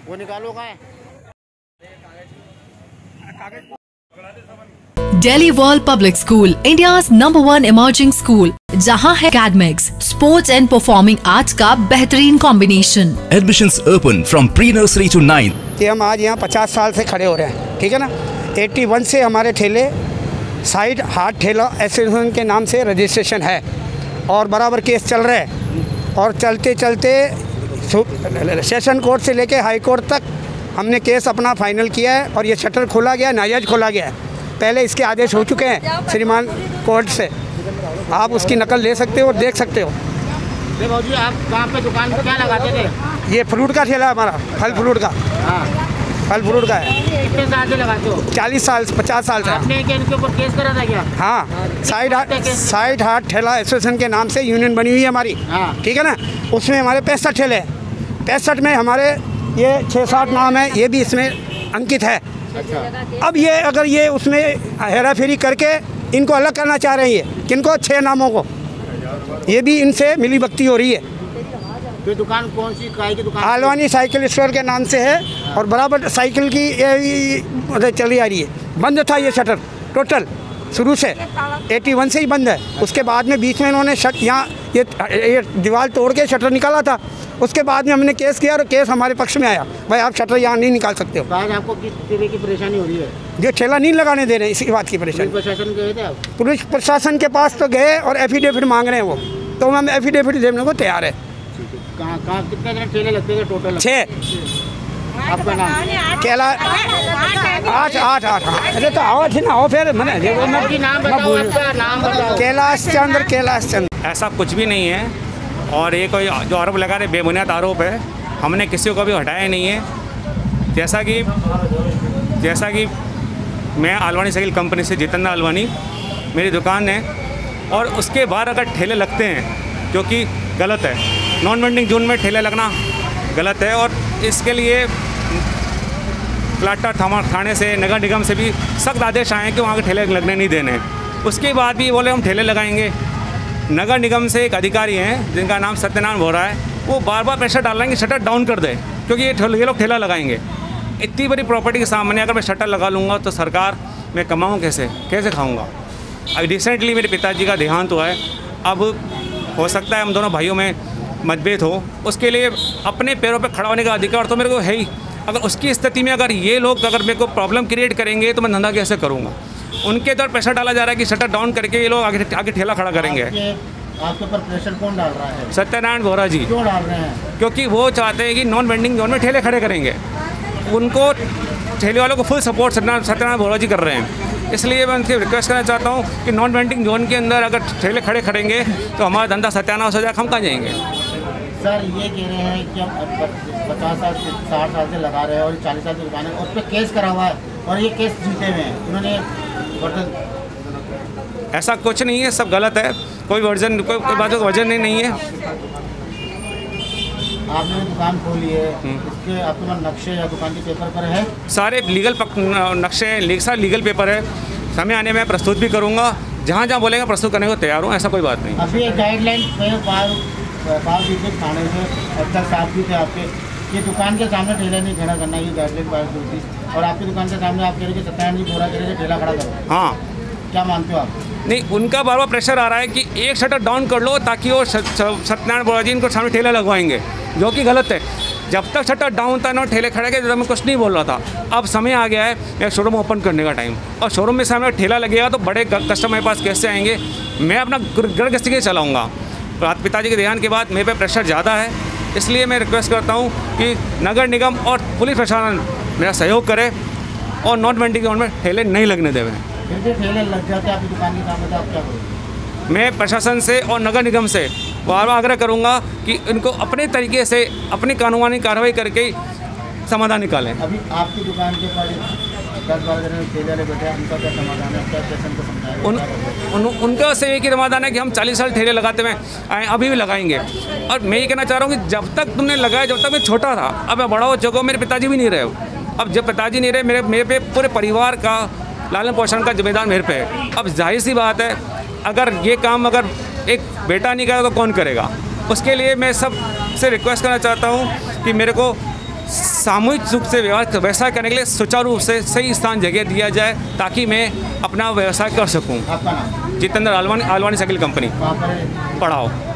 वो निकालो का है। Delhi World Public School, India's #1 emerging school, जहां है academics, sports and performing arts का बेहतरीन combination. Admissions open from pre-nursery to 9th। कि हम आज यहाँ 50 साल से खड़े हो रहे हैं, ठीक है ना। 81 से हमारे ठेले साइड हाट ठेला एसोसिएशन के नाम से रजिस्ट्रेशन है और बराबर केस चल रहा है और चलते चलते सेशन कोर्ट से लेके हाई कोर्ट तक हमने केस अपना फाइनल किया है और ये शटर खोला गया, नाजायज़ खोला गया है। पहले इसके आदेश हो चुके हैं श्रीमान कोर्ट से, आप उसकी नकल ले सकते हो और देख सकते हो। भाजी आप कहाँ पे दुकान पे क्या लगाते थे? ये फ्रूट का ठेला हमारा, फल फ्रूट का। हाँ, फल फ्रूट का है। कितने साल से लगाते हो? 40 साल 50 साल से। आपने क्या इनके ऊपर केस करा था क्या? हाँ, साइड हाट ठेला एसोसिएशन के नाम से यूनियन बनी हुई है हमारी, ठीक है ना। उसमें हमारे 65 ठेले हैं। 65 में हमारे ये 6-7 नाम है, ये भी इसमें अंकित है। अब ये अगर ये उसमें हेरा फेरी करके इनको अलग करना चाह रहे हैं, किनको 6 नामों को, ये भी इनसे मिली भगती हो रही है। ये दुकान कौन सी काय की दुकान? आलवानी साइकिल स्टोर के नाम से है और बराबर साइकिल की ये चली आ रही है। बंद था ये शटर टोटल शुरू से, 81 से ही बंद है। उसके बाद में बीच में इन्होंने यहाँ ये दीवार तोड़ के शटर निकाला था। उसके बाद में हमने केस किया और केस हमारे पक्ष में आया, भाई आप शटर यहाँ नहीं निकाल सकते हो। आज आपको किस तरह की परेशानी हो रही है? ये ठेला नहीं लगाने दे रहे, इसी बात की परेशानी। प्रशासन गए थे आप? पुलिस प्रशासन के पास तो गए और एफिडेविट मांग रहे हैं वो, तो हम एफिडेविट देने को तैयार है। कहाँ कितने ठेले लगते थे टोटल? 6। आपका नाम? केला 8। अरे तो आओ थी ना, आओ फिर मैंने नाम बताओ, आपका नाम बताओ। कैलाश चंद्र। ऐसा कुछ भी नहीं है और ये कोई जो आरोप लगा रहे बेबुनियाद आरोप है। हमने किसी को भी हटाया नहीं है। जैसा कि मैं आलवानी साइकिल कंपनी से जितेंद्र आलवानी, मेरी दुकान है और उसके बाहर अगर ठेले लगते हैं जो कि गलत है, नॉन वेंडिंग जोन में ठेले लगना गलत है और इसके लिए प्लाटा थाने से, नगर निगम से भी सख्त आदेश आए हैं कि वहाँ के ठेले लगने नहीं देने। उसके बाद भी बोले हम ठेले लगाएंगे। नगर निगम से एक अधिकारी हैं जिनका नाम सत्यनारायण भोरा है, वो बार बार प्रेशर डाल रहे हैं कि शटर डाउन कर दे, क्योंकि ये लोग ठेला लगाएंगे। इतनी बड़ी प्रॉपर्टी के सामने अगर मैं शटर लगा लूँगा तो सरकार मैं कमाऊँ कैसे खाऊँगा। अभी रिसेंटली मेरे पिताजी का देहांत हुआ है। अब हो सकता है हम दोनों भाइयों में मतभेद हो, उसके लिए अपने पैरों पर खड़ा होने का अधिकार तो मेरे को है ही। अगर उसकी स्थिति में अगर ये लोग अगर मेरे को प्रॉब्लम क्रिएट करेंगे तो मैं धंधा कैसे करूँगा। उनके द्वारा प्रेशर डाला जा रहा है कि शटर डाउन करके ये लोग आगे ठेला खड़ा करेंगे। आपके ऊपर प्रेशर कौन डाल रहा है? सत्यनारायण भोरा जी। क्यों डाल रहे हैं? क्योंकि वो चाहते हैं कि नॉन वेंडिंग जोन में ठेले खड़े करेंगे। उनको ठेले वालों को फुल सपोर्ट सत्यनारायण भोरा जी कर रहे हैं। इसलिए मैं उनसे रिक्वेस्ट करना चाहता हूँ कि नॉन वेंडिंग जोन के अंदर अगर ठेले खड़े करेंगे तो हमारा धंधा सत्यानाश हो जाएगा, हम कहाँ जाएंगे। सर ये कह रहे हैं कि हम 50 साल से 60 साल से लगा रहे हैं और 40 साल की दुकान है, उस पर केस करा हुआ है और ये केस जीते हुए हैं उन्होंने। ऐसा कुछ नहीं है, सब गलत है। कोई बात का वजन नहीं है। आपने दुकान खोली है, इसके आपके पास नक्शे या दुकान के पेपर पर है? सारे लीगल नक्शे, सारे लीगल पेपर है। समय आने में प्रस्तुत भी करूँगा, जहाँ बोलेगा प्रस्तुत करने को तैयार हूँ, ऐसा कोई बात नहीं। अभी एक गाइडलाइन बाहर थाने से अफसर साहब भी थे आपके, ये दुकान के सामने ठेला नहीं खड़ा करना, ये गाइडलाइन बाहर होती, और आपकी दुकान के सामने आप कह रहे हैं कि सत्यनारायण जी भोरा कह रहे हैं ठेला खड़ा करो। हाँ, क्या मानते हो आप? नहीं, उनका बार बार प्रेशर आ रहा है कि एक शटर डाउन कर लो ताकि वो सत्यनारायण भोरा जी इनको सामने ठेला लगवाएंगे, जो कि गलत है। जब तक शटर डाउन था ना ठेले खड़े के, जब मैं कुछ नहीं बोल रहा था। अब समय आ गया है एक शोरूम ओपन करने का टाइम, और शोरूम में सामने ठेला लगेगा तो बड़े कस्टमर मेरे पास कैसे आएंगे। मैं अपना घर गश्ती के चलाऊँगा। पिताजी के देहांत के बाद मेरे पे प्रेशर ज़्यादा है, इसलिए मैं रिक्वेस्ट करता हूँ कि नगर निगम और पुलिस प्रशासन मेरा सहयोग करे और नॉन वेंडिंग जोन में ठेले नहीं लगने देवें। ठेले लग जाते हैं आपकी दुकान के सामने तो आप क्या करोगे? मैं प्रशासन से और नगर निगम से बार बार आग्रह करूंगा कि इनको अपने तरीके से अपनी कानूनी कार्रवाई करके समाधान निकालें। अभी आपकी दुकान के पर 10-12 जने ठेले वाले बैठे हैं, उनका क्या समाधान है? क्या स्टेशन को समझाएं? उनका से एक ही समाधान है कि हम 40 साल ठेले लगाते हुए आए, अभी भी लगाएंगे। और मैं ये कहना चाह रहा हूँ कि जब तक तुमने लगाया, जब तक मैं छोटा था, अब मैं बड़ा हो चुका हूँ, मेरे पिताजी भी नहीं रहे। अब जब पिताजी नहीं रहे, मेरे पे पूरे परिवार का लालन पोषण का जिम्मेदार मेरे पे है। अब जाहिर सी बात है, अगर ये काम अगर एक बेटा नहीं करेगा तो कौन करेगा। उसके लिए मैं सब से रिक्वेस्ट करना चाहता हूँ कि मेरे को सामूहिक रूप से व्यवसाय करने के लिए सुचारू रूप से सही स्थान जगह दिया जाए, ताकि मैं अपना व्यवसाय कर सकूं। आपका नाम? जितेंद्र आलवानी साइकिल कंपनी वहाँ पर पढ़ाओ।